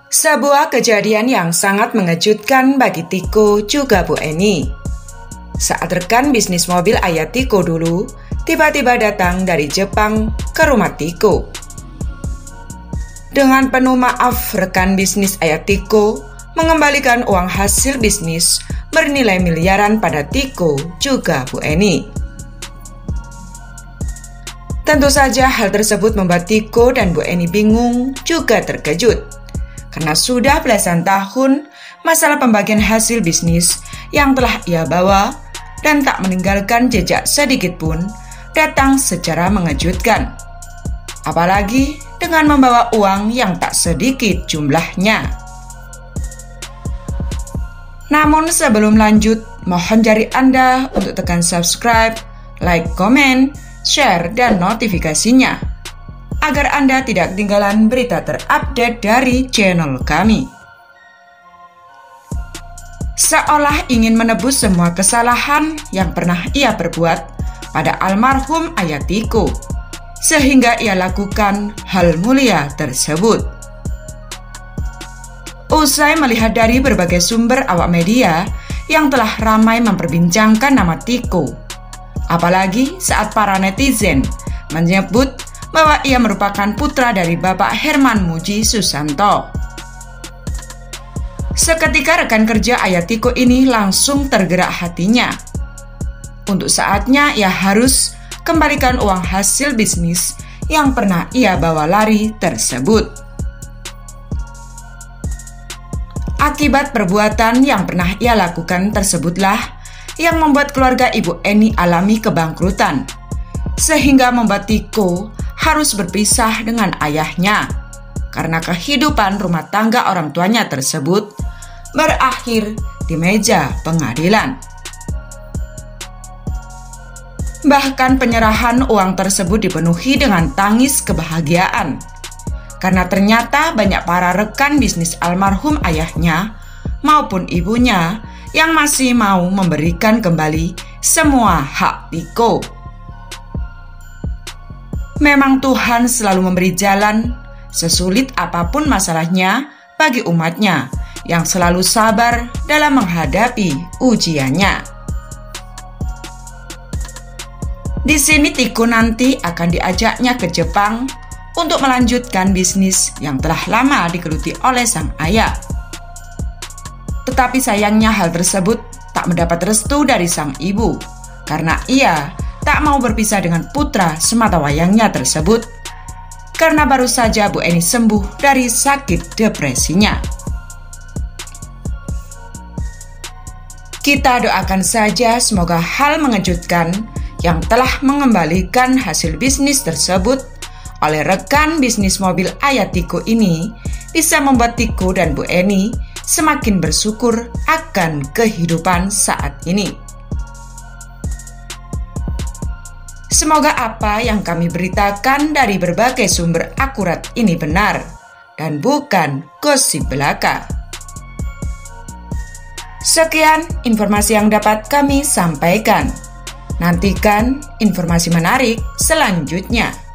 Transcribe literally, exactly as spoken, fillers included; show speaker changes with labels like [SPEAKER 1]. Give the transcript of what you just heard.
[SPEAKER 1] Sebuah kejadian yang sangat mengejutkan bagi Tiko juga Bu Eni. Saat rekan bisnis mobil ayah Tiko dulu tiba-tiba datang dari Jepang ke rumah Tiko. Dengan penuh maaf, rekan bisnis ayah Tiko mengembalikan uang hasil bisnis bernilai miliaran pada Tiko juga Bu Eni. Tentu saja hal tersebut membuat Tiko dan Bu Eni bingung juga terkejut. Karena sudah belasan tahun masalah pembagian hasil bisnis yang telah ia bawa dan tak meninggalkan jejak sedikit pun datang secara mengejutkan. Apalagi dengan membawa uang yang tak sedikit jumlahnya. Namun sebelum lanjut, mohon jari Anda untuk tekan subscribe, like, komen, share, dan notifikasinya agar Anda tidak ketinggalan berita terupdate dari channel kami. Seolah ingin menebus semua kesalahan yang pernah ia perbuat pada almarhum ayah Tiko, sehingga ia lakukan hal mulia tersebut. Usai melihat dari berbagai sumber awak media yang telah ramai memperbincangkan nama Tiko, apalagi saat para netizen menyebut bahwa ia merupakan putra dari Bapak Herman Muji Susanto. Seketika rekan kerja ayah Tiko ini langsung tergerak hatinya. Untuk saatnya ia harus kembalikan uang hasil bisnis yang pernah ia bawa lari tersebut. Akibat perbuatan yang pernah ia lakukan tersebutlah yang membuat keluarga Ibu Eni alami kebangkrutan, sehingga membuat Tiko harus berpisah dengan ayahnya karena kehidupan rumah tangga orang tuanya tersebut berakhir di meja pengadilan. Bahkan penyerahan uang tersebut dipenuhi dengan tangis kebahagiaan karena ternyata banyak para rekan bisnis almarhum ayahnya maupun ibunya yang masih mau memberikan kembali semua hak Tiko. Memang Tuhan selalu memberi jalan sesulit apapun masalahnya bagi umatnya yang selalu sabar dalam menghadapi ujiannya. Di sini Tiko nanti akan diajaknya ke Jepang untuk melanjutkan bisnis yang telah lama digeluti oleh sang ayah. Tetapi sayangnya hal tersebut tak mendapat restu dari sang ibu karena ia tak mau berpisah dengan putra sematawayangnya tersebut karena baru saja Bu Eni sembuh dari sakit depresinya. Kita doakan saja semoga hal mengejutkan yang telah mengembalikan hasil bisnis tersebut oleh rekan bisnis mobil ayah Tiko ini bisa membuat Tiko dan Bu Eni semakin bersyukur akan kehidupan saat ini. Semoga apa yang kami beritakan dari berbagai sumber akurat ini benar dan bukan gosip belaka. Sekian informasi yang dapat kami sampaikan. Nantikan informasi menarik selanjutnya.